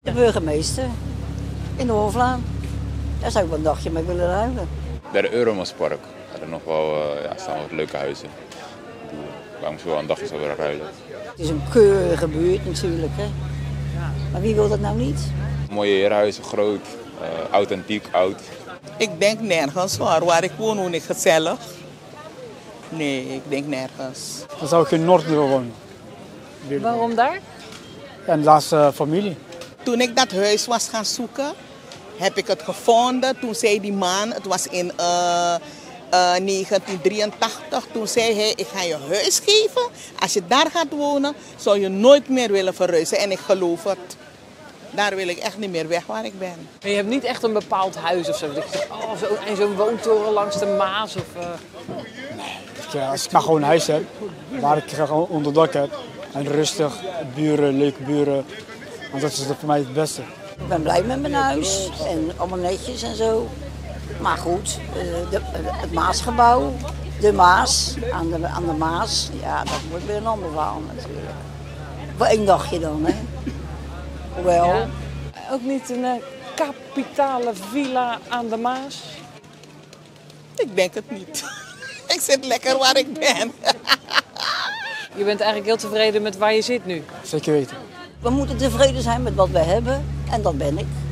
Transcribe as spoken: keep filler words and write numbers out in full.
De burgemeester in de Hoflaan. Daar zou ik wel een dagje mee willen ruilen. Bij de Euromospark er nog wel, uh, ja, staan wat leuke huizen. Waar ik wel een dagje zou willen ruilen. Het is een keurige buurt natuurlijk, hè. Maar wie wil dat nou niet? Mooie herenhuizen, groot, uh, authentiek, oud. Ik denk nergens hoor. Waar ik woon, woon ik gezellig. Nee, ik denk nergens. Dan zou ik in Noord willen wonen. Waarom daar? En dat is uh, familie. Toen ik dat huis was gaan zoeken, heb ik het gevonden. Toen zei die man, het was in uh, uh, negentien drieëntachtig, toen zei hij, ik ga je huis geven. Als je daar gaat wonen, zou je nooit meer willen verhuizen. En ik geloof het. Daar wil ik echt niet meer weg waar ik ben. Maar je hebt niet echt een bepaald huis of zo? Dat je zegt, oh, zo, en zo'n woontoren langs de Maas of... Uh... Nee, als ik maar gewoon een huis heb, waar ik gewoon onderdak heb. En rustig, buren, leuke buren. Want dat is voor mij het beste. Ik ben blij met mijn huis en allemaal netjes en zo. Maar goed, de, het Maasgebouw, de Maas, aan de, aan de Maas, ja, dat wordt weer een ander verhaal natuurlijk. Voor één dagje dan, hè. Hoewel... Ja. Ook niet een uh, kapitale villa aan de Maas? Ik denk het niet. Ik zit lekker waar ik ben. Je bent eigenlijk heel tevreden met waar je zit nu? Zeker weten. We moeten tevreden zijn met wat we hebben en dat ben ik.